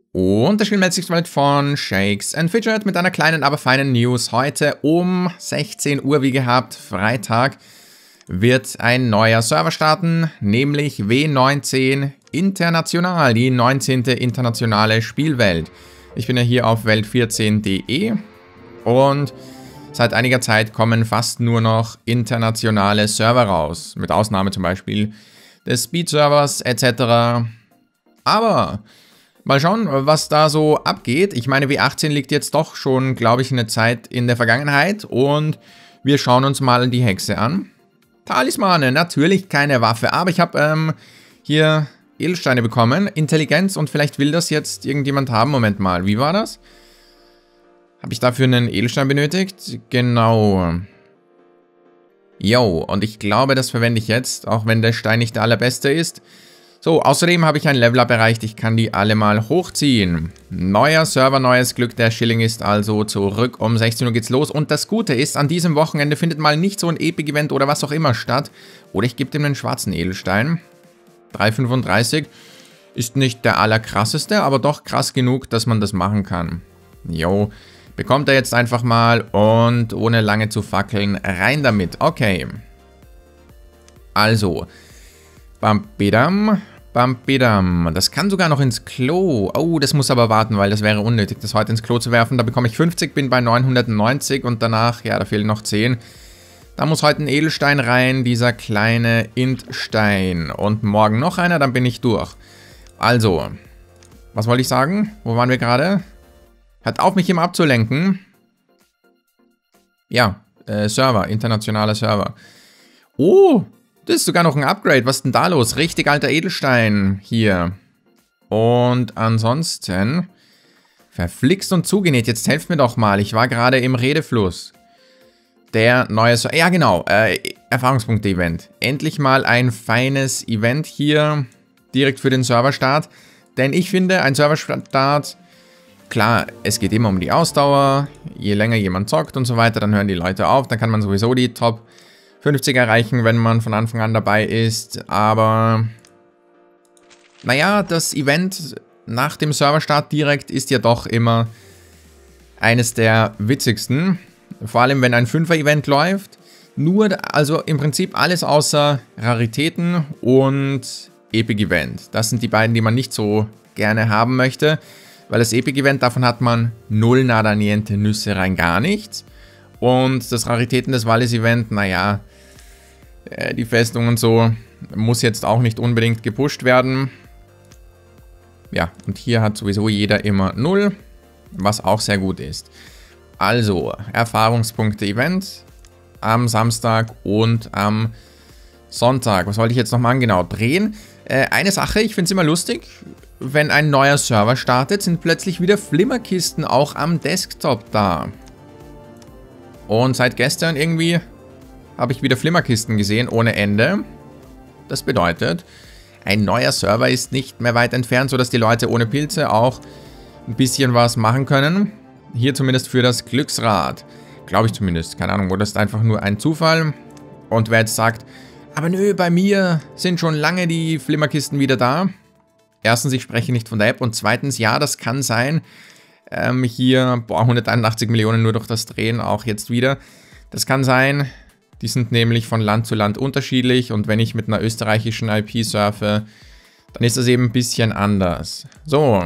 Und das Spiel meldet sich von Shakes and Fidget mit einer kleinen, aber feinen News. Heute um 16 Uhr, wie gehabt, Freitag, wird ein neuer Server starten, nämlich W19 International, die 19. internationale Spielwelt. Ich bin ja hier auf welt14.de und seit einiger Zeit kommen fast nur noch internationale Server raus, mit Ausnahme zum Beispiel des Speed-Servers etc. Aber mal schauen, was da so abgeht. Ich meine, W18 liegt jetzt doch schon, glaube ich, eine Zeit in der Vergangenheit. Und wir schauen uns mal die Hexe an. Talismane, natürlich keine Waffe. Aber ich habe hier Edelsteine bekommen. Intelligenz und vielleicht will das jetzt irgendjemand haben. Moment mal, wie war das? Habe ich dafür einen Edelstein benötigt? Genau. Jo, und ich glaube, das verwende ich jetzt, auch wenn der Stein nicht der allerbeste ist. So, außerdem habe ich ein Level-Up erreicht, ich kann die alle mal hochziehen. Neuer Server, neues Glück, der Schilling ist also zurück, um 16 Uhr geht's los. Und das Gute ist, an diesem Wochenende findet mal nicht so ein Epic-Event oder was auch immer statt. Oder ich gebe dem einen schwarzen Edelstein. 3,35 ist nicht der allerkrasseste, aber doch krass genug, dass man das machen kann. Jo, bekommt er jetzt einfach mal und ohne lange zu fackeln, rein damit. Okay. Also, Bampidam, Bampidam. Das kann sogar noch ins Klo. Oh, das muss aber warten, weil das wäre unnötig, das heute ins Klo zu werfen. Da bekomme ich 50, bin bei 990 und danach, ja, da fehlen noch 10. Da muss heute ein Edelstein rein, dieser kleine Intstein. Und morgen noch einer, dann bin ich durch. Also, was wollte ich sagen? Wo waren wir gerade? Hört auf, mich immer abzulenken. Ja, Server, internationaler Server. Oh, das ist sogar noch ein Upgrade. Was ist denn da los? Richtig alter Edelstein hier. Und ansonsten verflixt und zugenäht. Jetzt helft mir doch mal. Ich war gerade im Redefluss. Der neue Server. Ja, genau. Erfahrungspunkte-Event. Endlich mal ein feines Event hier. Direkt für den Serverstart. Denn ich finde, ein Serverstart, klar, es geht immer um die Ausdauer. Je länger jemand zockt und so weiter, dann hören die Leute auf. Dann kann man sowieso die Top 50 erreichen, wenn man von Anfang an dabei ist, aber naja, das Event nach dem Serverstart direkt ist ja doch immer eines der witzigsten, vor allem wenn ein 5er-Event läuft, nur, also im Prinzip alles außer Raritäten und Epic-Event. Das sind die beiden, die man nicht so gerne haben möchte, weil das Epic-Event, davon hat man null, nada, niente, Nüsse, rein gar nichts. Und das Raritäten des Wallis-Event, naja, die Festung und so muss jetzt auch nicht unbedingt gepusht werden. Ja, und hier hat sowieso jeder immer 0, was auch sehr gut ist. Also, Erfahrungspunkte-Event am Samstag und am Sonntag. Was wollte ich jetzt nochmal genau drehen? Eine Sache, ich finde es immer lustig, wenn ein neuer Server startet, sind plötzlich wieder Flimmerkisten auch am Desktop da. Und seit gestern irgendwie habe ich wieder Flimmerkisten gesehen, ohne Ende. Das bedeutet, ein neuer Server ist nicht mehr weit entfernt, sodass die Leute ohne Pilze auch ein bisschen was machen können. Hier zumindest für das Glücksrad. Glaube ich zumindest. Keine Ahnung, oder ist einfach nur ein Zufall. Und wer jetzt sagt, aber nö, bei mir sind schon lange die Flimmerkisten wieder da. Erstens, ich spreche nicht von der App. Und zweitens, ja, das kann sein. Hier, 181 Millionen nur durch das Drehen, auch jetzt wieder. Das kann sein. Die sind nämlich von Land zu Land unterschiedlich und wenn ich mit einer österreichischen IP surfe, dann ist das eben ein bisschen anders. So,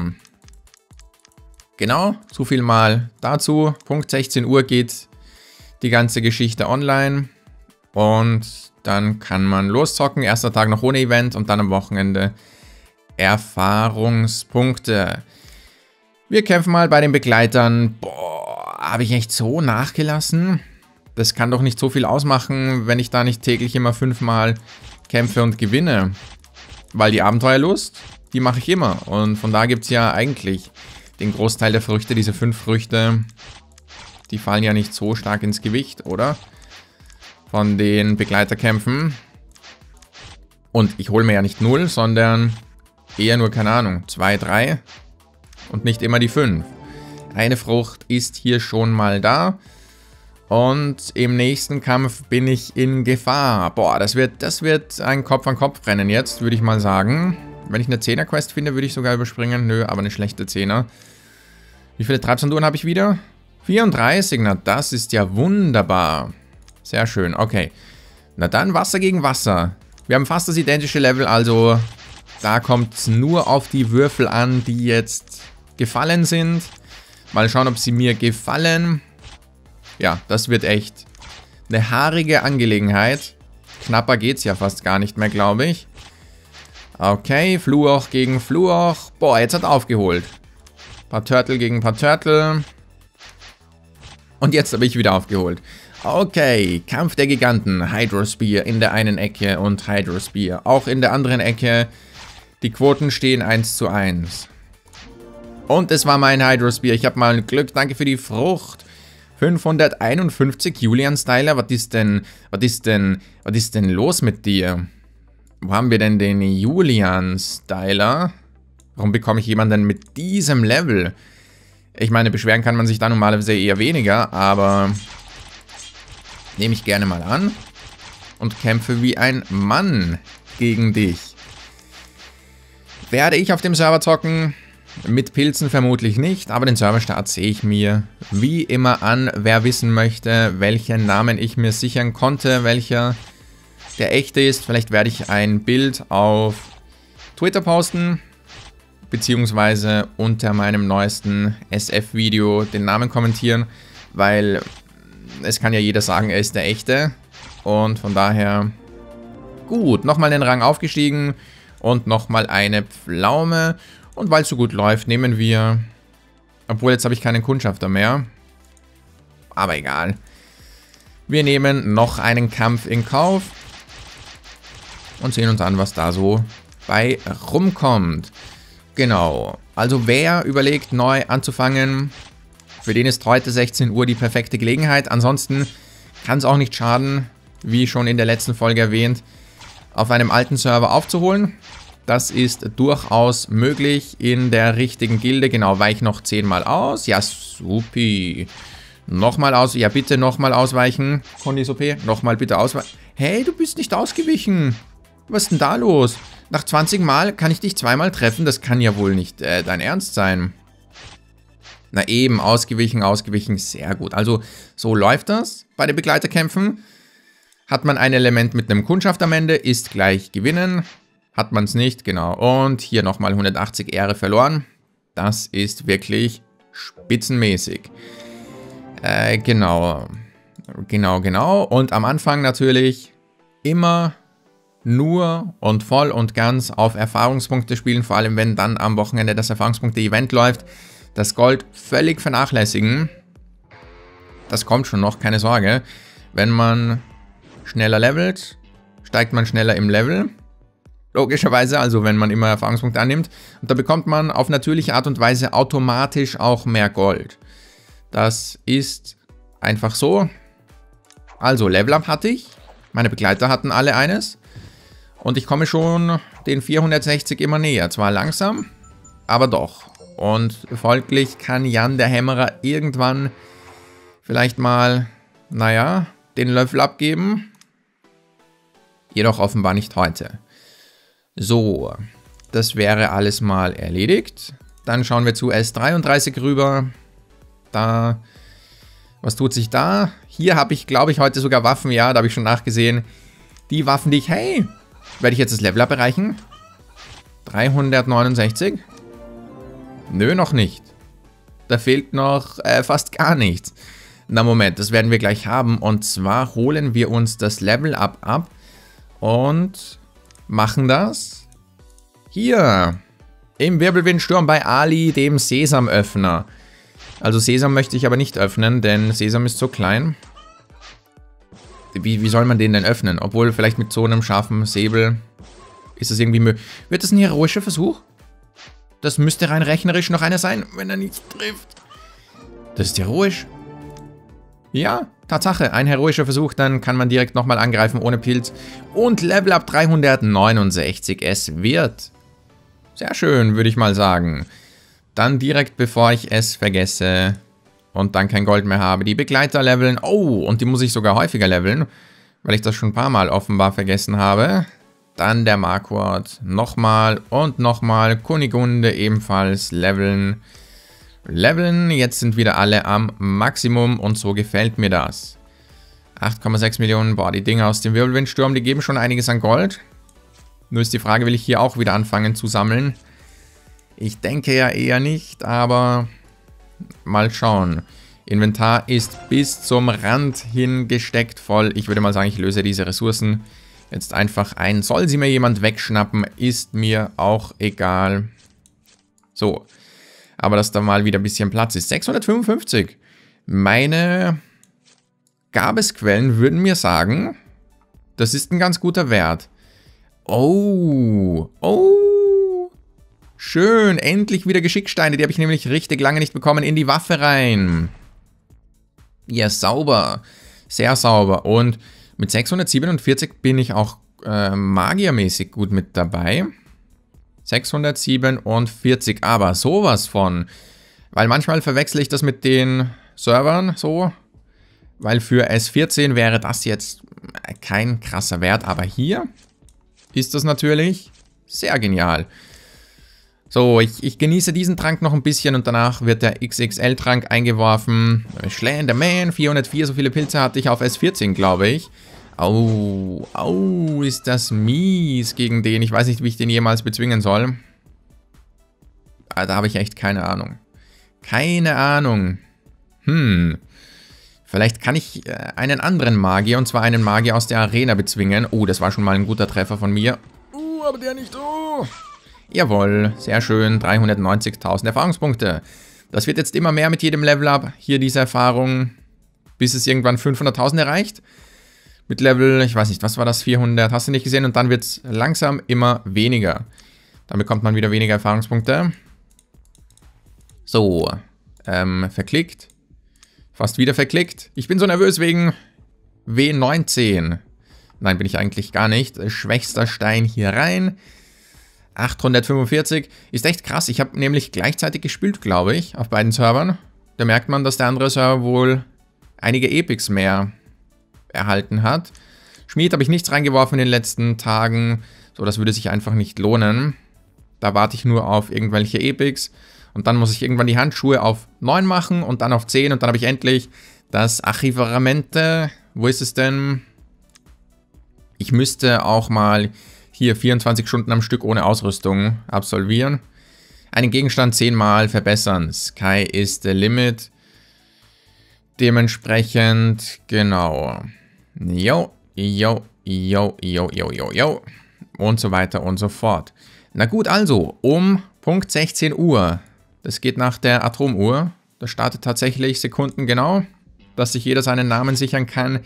genau, so viel mal dazu. Punkt 16 Uhr geht die ganze Geschichte online und dann kann man loszocken. Erster Tag noch ohne Event und dann am Wochenende Erfahrungspunkte. Wir kämpfen mal bei den Begleitern. Boah, habe ich echt so nachgelassen? Das kann doch nicht so viel ausmachen, wenn ich da nicht täglich immer 5-mal kämpfe und gewinne. Weil die Abenteuerlust, die mache ich immer. Und von da gibt es ja eigentlich den Großteil der Früchte. Diese 5 Früchte, die fallen ja nicht so stark ins Gewicht, oder? Von den Begleiterkämpfen. Und ich hole mir ja nicht 0, sondern eher nur, keine Ahnung, 2, 3 und nicht immer die 5. Eine Frucht ist hier schon mal da. Und im nächsten Kampf bin ich in Gefahr. Boah, das wird ein Kopf-an-Kopf-Rennen jetzt, würde ich mal sagen. Wenn ich eine 10er-Quest finde, würde ich sogar überspringen. Nö, aber eine schlechte 10er. Wie viele Treibsanduhren habe ich wieder? 34, na das ist ja wunderbar. Sehr schön, okay. Na dann Wasser gegen Wasser. Wir haben fast das identische Level, also da kommt es nur auf die Würfel an, die jetzt gefallen sind. Mal schauen, ob sie mir gefallen. Ja, das wird echt eine haarige Angelegenheit. Knapper geht es ja fast gar nicht mehr, glaube ich. Okay, Fluch gegen Fluch. Boah, jetzt hat er aufgeholt. Paar Turtle gegen paar Turtle. Und jetzt habe ich wieder aufgeholt. Okay, Kampf der Giganten. Hydro-Spear in der einen Ecke und Hydro-Spear auch in der anderen Ecke. Die Quoten stehen 1:1. Und es war mein Hydro-Spear. Ich habe mal Glück. Danke für die Frucht. 551 Julian-Styler. Was ist denn los mit dir? Wo haben wir denn den Julian-Styler? Warum bekomme ich jemanden mit diesem Level? Ich meine, beschweren kann man sich da normalerweise eher weniger, aber nehme ich gerne mal an und kämpfe wie ein Mann gegen dich. Werde ich auf dem Server zocken? Mit Pilzen vermutlich nicht, aber den Serverstart sehe ich mir wie immer an. Wer wissen möchte, welchen Namen ich mir sichern konnte, welcher der echte ist, vielleicht werde ich ein Bild auf Twitter posten, beziehungsweise unter meinem neuesten SF-Video den Namen kommentieren, weil es kann ja jeder sagen, er ist der echte. Und von daher, gut, nochmal den Rang aufgestiegen und nochmal eine Pflaume. Und weil es so gut läuft, nehmen wir, obwohl jetzt habe ich keinen Kundschafter mehr, aber egal. Wir nehmen noch einen Kampf in Kauf und sehen uns an, was da so bei rumkommt. Genau, also wer überlegt, neu anzufangen, für den ist heute 16 Uhr die perfekte Gelegenheit. Ansonsten kann es auch nicht schaden, wie schon in der letzten Folge erwähnt, auf einem alten Server aufzuholen. Das ist durchaus möglich in der richtigen Gilde. Genau, weiche noch 10-mal aus. Ja, supi. Nochmal aus. Ja, bitte nochmal ausweichen. Kondis OP. Nochmal bitte ausweichen. Hey, du bist nicht ausgewichen. Was ist denn da los? Nach 20 Mal kann ich dich zweimal treffen. Das kann ja wohl nicht dein Ernst sein. Na eben, ausgewichen, ausgewichen. Sehr gut. Also, so läuft das bei den Begleiterkämpfen. Hat man ein Element mit einem Kundschaft am Ende, ist gleich gewinnen. Hat man es nicht, genau. Und hier nochmal 180 Ehre verloren. Das ist wirklich spitzenmäßig. Genau. Und am Anfang natürlich immer nur und voll und ganz auf Erfahrungspunkte spielen. Vor allem, wenn dann am Wochenende das Erfahrungspunkte-Event läuft. Das Gold völlig vernachlässigen. Das kommt schon noch, keine Sorge. Wenn man schneller levelt, steigt man schneller im Level. Logischerweise, also wenn man immer Erfahrungspunkte annimmt. Und da bekommt man auf natürliche Art und Weise automatisch auch mehr Gold. Das ist einfach so. Also, Level-Up hatte ich. Meine Begleiter hatten alle eines. Und ich komme schon den 460 immer näher. Zwar langsam, aber doch. Und folglich kann Jan der Hämmerer irgendwann vielleicht mal, naja, den Löffel abgeben. Jedoch offenbar nicht heute. So, das wäre alles mal erledigt. Dann schauen wir zu S33 rüber. Da, was tut sich da? Hier habe ich, glaube ich, heute sogar Waffen. Ja, da habe ich schon nachgesehen. Die Waffen, die ich, hey, werde ich jetzt das Level-Up erreichen? 369? Nö, noch nicht. Da fehlt noch fast gar nichts. Na Moment, das werden wir gleich haben. Und zwar holen wir uns das Level-Up ab und machen das hier im Wirbelwindsturm bei Ali, dem Sesamöffner. Also Sesam möchte ich aber nicht öffnen, denn Sesam ist so klein. Wie soll man den denn öffnen? Obwohl vielleicht mit so einem scharfen Säbel ist das irgendwie möglich. Wird das ein heroischer Versuch? Das müsste rein rechnerisch noch einer sein, wenn er nicht trifft. Das ist heroisch. Ja, Tatsache, ein heroischer Versuch, dann kann man direkt nochmal angreifen ohne Pilz. Und Level Up 369, es wird. Sehr schön, würde ich mal sagen. Dann direkt, bevor ich es vergesse und dann kein Gold mehr habe, die Begleiter leveln. Oh, und die muss ich sogar häufiger leveln, weil ich das schon ein paar Mal offenbar vergessen habe. Dann der Marquardt. Nochmal und nochmal. Kunigunde ebenfalls leveln. Jetzt sind wieder alle am Maximum und so gefällt mir das. 8,6 Millionen. Boah, die Dinge aus dem Wirbelwindsturm, die geben schon einiges an Gold. Nur ist die Frage, will ich hier auch wieder anfangen zu sammeln? Ich denke ja eher nicht, aber mal schauen. Inventar ist bis zum Rand hingesteckt voll. Ich würde mal sagen, ich löse diese Ressourcen jetzt einfach ein. Soll sie mir jemand wegschnappen, ist mir auch egal. So, aber dass da mal wieder ein bisschen Platz ist. 655. Meine Gabesquellen würden mir sagen, das ist ein ganz guter Wert. Oh, schön, endlich wieder Geschicksteine, die habe ich nämlich richtig lange nicht bekommen, in die Waffe rein. Ja, sauber, sehr sauber und mit 647 bin ich auch magiermäßig gut mit dabei. 647, aber sowas von, weil manchmal verwechsel ich das mit den Servern so, weil für S14 wäre das jetzt kein krasser Wert, aber hier ist das natürlich sehr genial. So, ich genieße diesen Trank noch ein bisschen und danach wird der XXL-Trank eingeworfen. Slenderman, 404, so viele Pilze hatte ich auf S14, glaube ich. Au, ist das mies gegen den. Ich weiß nicht, wie ich den jemals bezwingen soll. Da habe ich echt keine Ahnung. Keine Ahnung. Vielleicht kann ich einen anderen Magier, und zwar einen Magier aus der Arena bezwingen. Oh, das war schon mal ein guter Treffer von mir. Aber der nicht. Jawohl, sehr schön. 390.000 Erfahrungspunkte. Das wird jetzt immer mehr mit jedem Level-Up. Hier diese Erfahrung, bis es irgendwann 500.000 erreicht. Mit Level, ich weiß nicht, was war das, 400, hast du nicht gesehen? Und dann wird es langsam immer weniger. Dann bekommt man wieder weniger Erfahrungspunkte. So, verklickt. Fast wieder verklickt. Ich bin so nervös wegen W19. Nein, bin ich eigentlich gar nicht. Schwächster Stein hier rein. 845. Ist echt krass. Ich habe nämlich gleichzeitig gespielt, glaube ich, auf beiden Servern. Da merkt man, dass der andere Server wohl einige Epics mehr erhalten hat. Schmied habe ich nichts reingeworfen in den letzten Tagen. So, das würde sich einfach nicht lohnen. Da warte ich nur auf irgendwelche Epics. Und dann muss ich irgendwann die Handschuhe auf 9 machen und dann auf 10. Und dann habe ich endlich das Archivaramente. Wo ist es denn? Ich müsste auch mal hier 24 Stunden am Stück ohne Ausrüstung absolvieren. Einen Gegenstand 10 Mal verbessern. Sky is the limit. Dementsprechend, genau. Jo. Und so weiter und so fort. Na gut, also, um Punkt 16 Uhr. Das geht nach der Atomuhr. Das startet tatsächlich Sekunden genau, dass sich jeder seinen Namen sichern kann.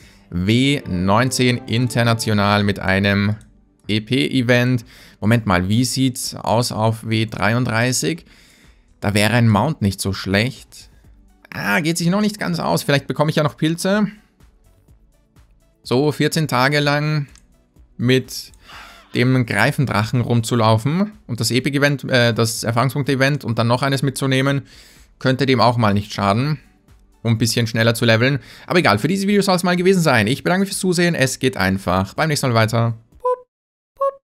W19 international mit einem EP-Event. Moment mal, wie sieht's aus auf W33? Da wäre ein Mount nicht so schlecht. Geht sich noch nicht ganz aus. Vielleicht bekomme ich ja noch Pilze. So 14 Tage lang mit dem Greifendrachen rumzulaufen und das Epic-Event, das Erfahrungspunkte-Event und dann noch eines mitzunehmen, könnte dem auch mal nicht schaden, um ein bisschen schneller zu leveln. Aber egal, für dieses Video soll es mal gewesen sein. Ich bedanke mich fürs Zusehen. Es geht einfach beim nächsten Mal weiter.